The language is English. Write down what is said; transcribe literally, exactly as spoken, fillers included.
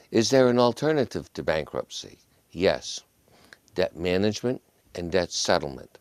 Is there an alternative to bankruptcy? Yes. Debt management and debt settlement.